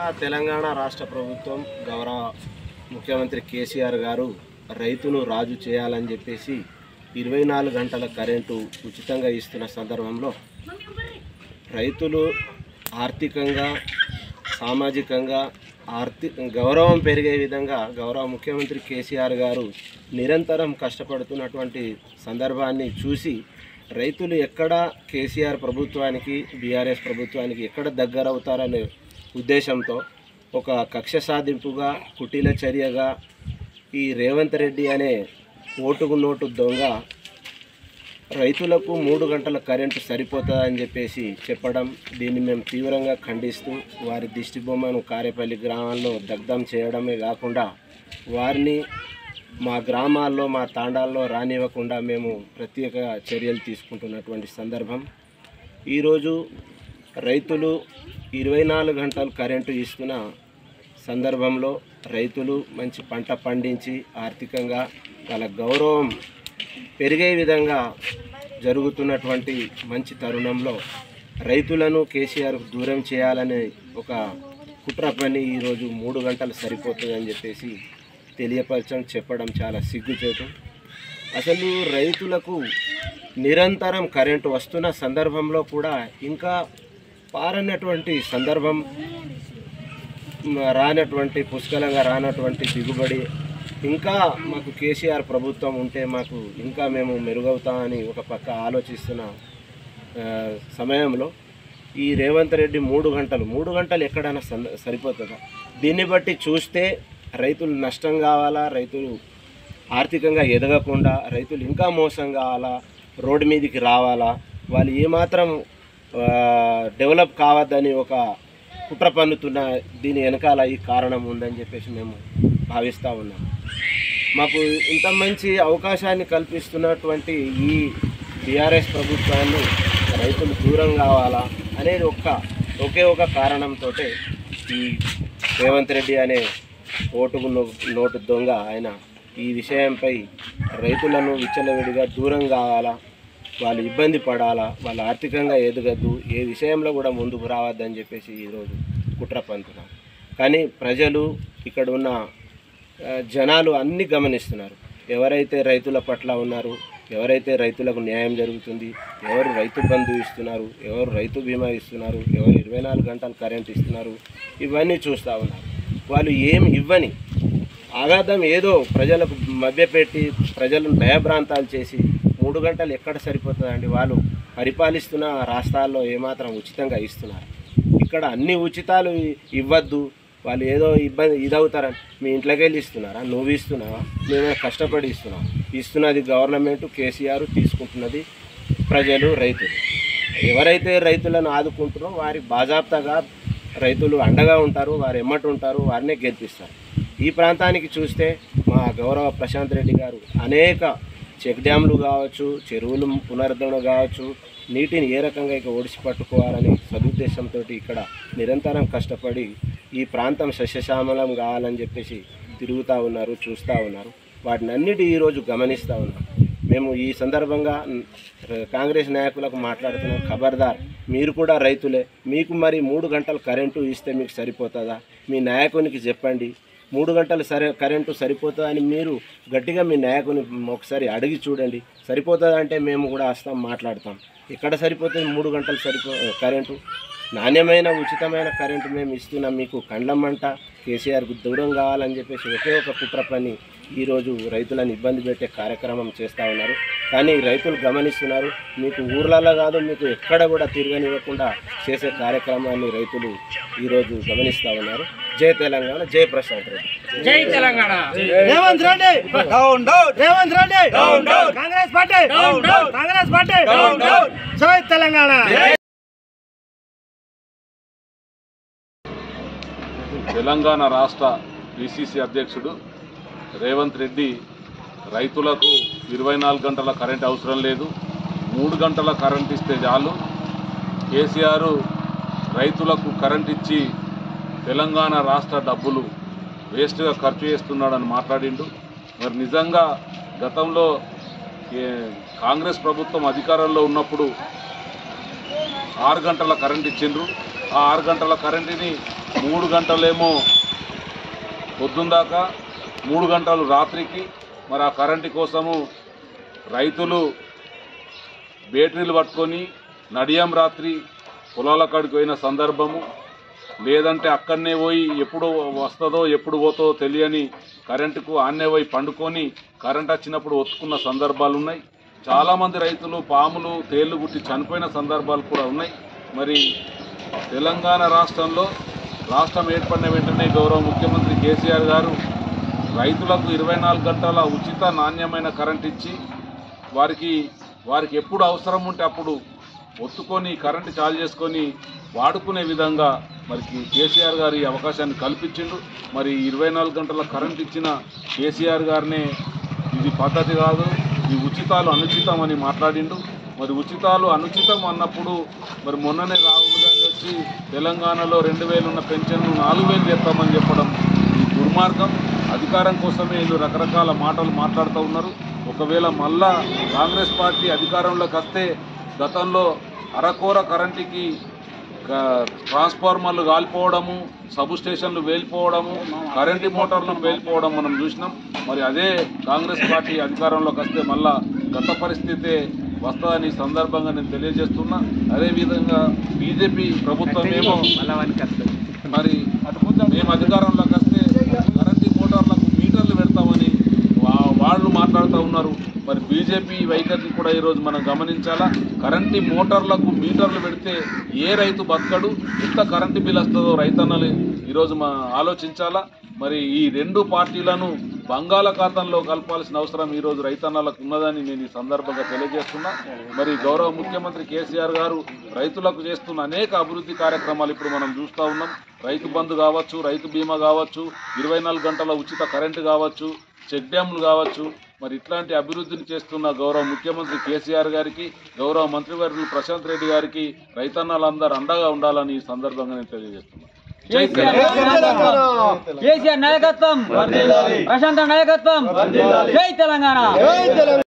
తెలంగాణ రాష్ట్ర ప్రభుత్వం గౌరవ ముఖ్యమంత్రి కేసీఆర్ గారు రైతును రాజు చేయాలని చెప్పేసి 24 గంటల కరెంటు ఉచితంగా ఇస్తున్న సందర్భంలో రైతులు ఆర్థికంగా సామాజికంగా గౌరవం పెరిగే విధంగా గౌరవ ముఖ్యమంత్రి కేసీఆర్ గారు నిరంతరం కష్టపడుతున్నటువంటి సందర్భాన్ని చూసి రైతులు ఎక్కడ కేసీఆర్ ప్రభుత్వానికి బీఆర్ఎస్ ప్రభుత్వానికి ఎక్కడ దగ్గరవుతారనే ఉద్దేశంతో ఒక కక్ష సాధింపుగా కుటీల చర్యగా ఈ రేవంత్ రెడ్డి అనే ఓటుకు నోటు దొంగ రైతులకు 3 గంటల కరెంటు సరిపోతుందని చెప్పేసి చెప్పడం, దీన్ని మేము తీవ్రంగా ఖండిస్తూ వారి దిష్టిబొమ్మను కారేపల్లి గ్రామాల్లో దగ్ధం చేయడమే కాకుండా వారిని మా గ్రామాల్లో మా తాండాల్లో రానివ్వకుండా మేము ప్రత్యేక చర్యలు తీసుకుంటున్నటువంటి సందర్భం. ఈరోజు రైతులు 24 గంటలు కరెంటు ఇస్తున్న సందర్భంలో రైతులు మంచి పంట పండించి ఆర్థికంగా వాళ్ళ గౌరవం పెరిగే విధంగా జరుగుతున్నటువంటి మంచి తరుణంలో రైతులను కేసీఆర్ దూరం చేయాలనే ఒక కుట్ర పని ఈరోజు 3 గంటలు సరిపోతుందని చెప్పేసి చెప్పడం చాలా సిగ్గుచేటు. అసలు రైతులకు నిరంతరం కరెంటు వస్తున్న సందర్భంలో కూడా ఇంకా పారనటువంటి సందర్భం, రానటువంటి పుష్కలంగా రానటువంటి దిగుబడి, ఇంకా మాకు కేసీఆర్ ప్రభుత్వం ఉంటే మాకు ఇంకా మేము మెరుగవుతామని ఒక పక్క ఆలోచిస్తున్న సమయంలో ఈ రేవంత్ రెడ్డి 3 గంటలు ఎక్కడైనా సరిపోతుందా? దీన్ని బట్టి చూస్తే రైతులు నష్టం కావాలా, రైతులు ఆర్థికంగా ఎదగకుండా రైతులు ఇంకా మోసం కావాలా, రోడ్డు మీదకి రావాలా, వాళ్ళు ఏమాత్రం డెవలప్ కావద్దని ఒక కుట్ర పన్నుతున్న దీని వెనకాల ఈ కారణం ఉందని చెప్పేసి మేము భావిస్తూ ఉన్నాం. మాకు ఇంత మంచి అవకాశాన్ని కల్పిస్తున్నటువంటి ఈ టీఆర్ఎస్ ప్రభుత్వాన్ని రైతులు దూరం కావాలా అనేది ఒకే ఒక కారణంతో ఈ రేవంత్ రెడ్డి అనే ఓటుకు నోటు దొంగ ఆయన ఈ విషయంపై రైతులను విచ్చలవిడిగా దూరం కావాలా, వాళ్ళు ఇబ్బంది పడాలా, వాళ్ళు ఆర్థికంగా ఎదగద్దు, ఏ విషయంలో కూడా ముందుకు రావద్దని చెప్పేసి ఈరోజు కుట్ర పంతున్నారు. కానీ ప్రజలు ఇక్కడ ఉన్న జనాలు అన్నీ గమనిస్తున్నారు. ఎవరైతే రైతుల పట్ల ఉన్నారు, ఎవరైతే రైతులకు న్యాయం జరుగుతుంది, ఎవరు రైతు బంధు ఇస్తున్నారు, ఎవరు రైతు బీమా ఇస్తున్నారు, ఎవరు 24 గంటలు కరెంట్ ఇస్తున్నారు, ఇవన్నీ చూస్తూ ఉన్నారు. వాళ్ళు ఏమి ఇవ్వని ఆగాధం ఏదో ప్రజలకు మభ్యపెట్టి ప్రజలను భయభ్రాంతాలు చేసి 3 గంటలు ఎక్కడ సరిపోతుందండి? వాళ్ళు పరిపాలిస్తున్న రాష్ట్రాల్లో ఏమాత్రం ఉచితంగా ఇస్తున్నారు. ఇక్కడ అన్ని ఉచితాలు ఇవ్వద్దు, వాళ్ళు ఏదో ఇదవుతారని మీ ఇంట్లోకి వెళ్ళి ఇస్తున్నారా? నువ్వు ఇస్తున్నావా? మేము కష్టపడి ఇస్తున్నది గవర్నమెంట్, కేసీఆర్, తీసుకుంటున్నది ప్రజలు, రైతులు. ఎవరైతే రైతులను ఆదుకుంటున్నారో వారి బాజాప్తాగా రైతులు అండగా ఉంటారు, వారు ఎమ్మటి ఉంటారు, వారినే గెలిపిస్తారు. ఈ ప్రాంతానికి చూస్తే మా గౌరవ ప్రశాంత్ రెడ్డి గారు అనేక చెక్ డ్యామ్లు కావచ్చు, చెరువులు పునరుద్ధరణ కావచ్చు, నీటిని ఏ రకంగా ఇక ఒడిసి పట్టుకోవాలని సదుద్దేశంతో ఇక్కడ నిరంతరం కష్టపడి ఈ ప్రాంతం సస్యశ్యామలం కావాలని చెప్పేసి తిరుగుతూ ఉన్నారు, చూస్తూ ఉన్నారు. వాటిని అన్నిటి ఈరోజు గమనిస్తూ ఉన్నాం. మేము ఈ సందర్భంగా కాంగ్రెస్ నాయకులకు మాట్లాడుతున్నాం, ఖబర్దార్, మీరు కూడా రైతులే, మీకు మరి 3 గంటలు కరెంటు ఇస్తే మీకు సరిపోతుందా? మీ నాయకునికి చెప్పండి, 3 గంటలు కరెంటు సరిపోతుందని మీరు గట్టిగా మీ నాయకుని ఒకసారి అడిగి చూడండి. సరిపోతుందంటే మేము కూడా వస్తాం, మాట్లాడతాం. ఎక్కడ సరిపోతుంది 3 గంటలు కరెంటు? నాణ్యమైన ఉచితమైన కరెంటు మేము ఇస్తున్నాం, మీకు కండ్లమ్మంట కేసీఆర్కు దూరం కావాలని చెప్పేసి ఒకే ఒక కుట్ర పని ఈరోజు రైతులను ఇబ్బంది పెట్టే కార్యక్రమం చేస్తూ ఉన్నారు. కానీ రైతులు గమనిస్తున్నారు, మీకు ఊర్లలో కాదు, మీకు ఎక్కడ కూడా తిరగనివ్వకుండా చేసే కార్యక్రమాన్ని రైతులు ఈరోజు గమనిస్తూ ఉన్నారు. జై తెలంగాణ, జై ప్రశాంత్ రెడ్డి, జై Telangana. Revanth Reddy down down, Revanth Reddy down down, Congress party down down, Congress party down down, జై తెలంగాణ. తెలంగాణ రాష్ట్ర పిసిసి అధ్యక్షుడు రేవంత్ రెడ్డి రైతులకు 24 గంటల కరెంట్ అవసరం లేదు, 3 గంటల కరెంట్ ఇస్తే చాలు, కేసీఆర్ రైతులకు కరెంట్ ఇచ్చి తెలంగాణ రాష్ట్ర డబ్బులు వేస్ట్గా ఖర్చు చేస్తున్నాడని మాట్లాడిండు. మరి నిజంగా గతంలో కాంగ్రెస్ ప్రభుత్వం అధికారంలో ఉన్నప్పుడు 6 గంటల కరెంట్ ఇచ్చిండ్రు. ఆ 6 గంటల కరెంటుని 3 గంటలేమో పొద్దున్న దాకా, 3 గంటలు రాత్రికి. మరి ఆ కరెంటు కోసము రైతులు బ్యాటరీలు పట్టుకొని నడియం రాత్రి పొలాల కాడికి పోయిన సందర్భము, లేదంటే అక్కడనే పోయి ఎప్పుడు వస్తుందో ఎప్పుడు పోతుందో తెలియని కరెంటుకు ఆన్నే పోయి పండుకొని కరెంట్ వచ్చినప్పుడు ఒత్తుకున్న సందర్భాలు ఉన్నాయి. చాలామంది రైతులు పాములు తేళ్లు గుట్టి చనిపోయిన సందర్భాలు కూడా ఉన్నాయి. మరి తెలంగాణ రాష్ట్రంలో రాష్ట్రం ఏర్పడిన వెంటనే గౌరవ ముఖ్యమంత్రి కేసీఆర్ గారు రైతులకు 24 గంటల ఉచిత నాణ్యమైన కరెంట్ ఇచ్చి వారికి ఎప్పుడు అవసరం ఉంటే అప్పుడు ఒత్తుకొని కరెంటు చాలు చేసుకొని వాడుకునే విధంగా మరి కేసీఆర్ గారు ఈ అవకాశాన్ని కల్పించిండు. మరి 24 గంటల కరెంట్ ఇచ్చిన కేసీఆర్ గారినే ఇది పద్ధతి కాదు, ఈ ఉచితాలు అనుచితం అని మాట్లాడిండు. మరి ఉచితాలు అనుచితం అన్నప్పుడు మరి మొన్ననే రాహుల్ గాంధీ వచ్చి తెలంగాణలో 2000 ఉన్న పెన్షన్ను 4000 చేస్తామని చెప్పడం ఈ దుర్మార్గం. అధికారం కోసమే వీళ్ళు రకరకాల మాటలు మాట్లాడుతూ ఉన్నారు. ఒకవేళ మళ్ళా కాంగ్రెస్ పార్టీ అధికారంలోకి వస్తే గతంలో అరకోర కరెంటుకి ట్రాన్స్ఫార్మర్లు కాలిపోవడము, సబ్ స్టేషన్లు వేలిపోవడము, కరెంటు మోటార్లు వేలిపోవడం మనం చూసినాం. మరి అదే కాంగ్రెస్ పార్టీ అధికారంలోకి వస్తే మళ్ళా గత పరిస్థితే వస్తుందని సందర్భంగా నేను తెలియజేస్తున్నా. అదేవిధంగా బీజేపీ ప్రభుత్వం ఏమో మరి మేము అధికారంలోకి వస్తే కరెంటు మోటార్లకు మీటర్లు పెడతామని వాళ్ళు మాట్లాడుతూ ఉన్నారు. మరి బీజేపీ వైఖరిని కూడా ఈరోజు మనం గమనించాలా. కరెంటు మోటార్లకు మీటర్లు పెడితే ఏ రైతు బతకడు, ఎంత కరెంటు బిల్ వస్తుందో రైతన్నలు ఈరోజు ఆలోచించాలా. మరి ఈ 2 పార్టీలను బంగాళాఖాతంలో కలపాల్సిన అవసరం ఈరోజు రైతన్నలకు ఉన్నదని నేను ఈ సందర్భంగా తెలియజేస్తున్నా. మరి గౌరవ ముఖ్యమంత్రి కేసీఆర్ గారు రైతులకు చేస్తున్న అనేక అభివృద్ధి కార్యక్రమాలు ఇప్పుడు మనం చూస్తూ ఉన్నాం. రైతు బంధు కావచ్చు, రైతు బీమా కావచ్చు, 24 గంటల ఉచిత కరెంటు కావచ్చు, చెక్ డ్యామ్లు కావచ్చు. మరి ఇట్లాంటి అభివృద్ధిని చేస్తున్న గౌరవ ముఖ్యమంత్రి కేసీఆర్ గారికి, గౌరవ మంత్రివర్యులు ప్రశాంత్ రెడ్డి గారికి రైతన్నలందరూ అండగా ఉండాలని ఈ సందర్భంగా నేను తెలియజేస్తున్నాను. జై తెలంగాణ. కేసీఆర్ నాయకత్వం, ప్రశాంత్ నాయకత్వం, జై తెలంగాణ.